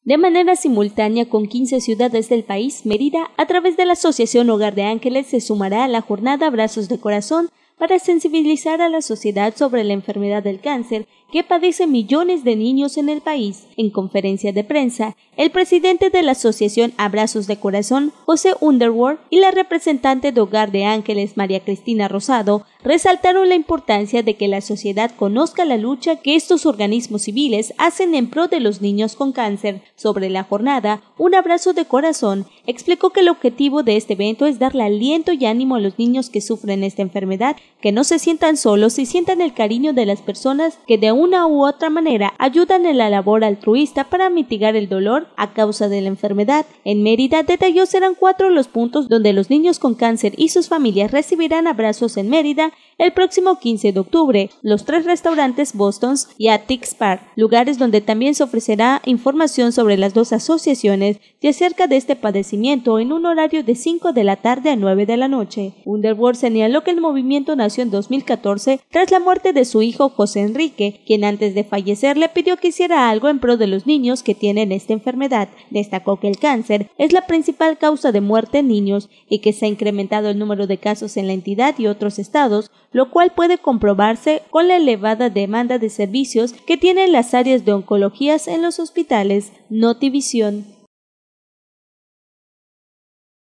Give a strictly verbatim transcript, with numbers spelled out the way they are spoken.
De manera simultánea con quince ciudades del país, Mérida, a través de la Asociación Hogar de Ángeles, se sumará a la jornada Abrazos de Corazón para sensibilizar a la sociedad sobre la enfermedad del cáncer que padecen millones de niños en el país. En conferencia de prensa, el presidente de la Asociación Abrazos de Corazón, José Underwood, y la representante de Hogar de Ángeles, María Cristina Rosado, resaltaron la importancia de que la sociedad conozca la lucha que estos organismos civiles hacen en pro de los niños con cáncer. Sobre la jornada, Un Abrazo de Corazón explicó que el objetivo de este evento es darle aliento y ánimo a los niños que sufren esta enfermedad, que no se sientan solos y sientan el cariño de las personas que de una u otra manera ayudan en la labor altruista para mitigar el dolor a causa de la enfermedad. En Mérida, detalló, serán cuatro los puntos donde los niños con cáncer y sus familias recibirán abrazos en Mérida el próximo quince de octubre, los tres restaurantes Boston's y Attic's Park, lugares donde también se ofrecerá información sobre las dos asociaciones y acerca de este padecimiento en un horario de cinco de la tarde a nueve de la noche. Underwood señaló que el movimiento nació en dos mil catorce tras la muerte de su hijo José Enrique, quien antes de fallecer le pidió que hiciera algo en pro de los niños que tienen esta enfermedad. Destacó que el cáncer es la principal causa de muerte en niños y que se ha incrementado el número de casos en la entidad y otros estados, lo cual puede comprobarse con la elevada demanda de servicios que tienen las áreas de oncologías en los hospitales. Notivisión.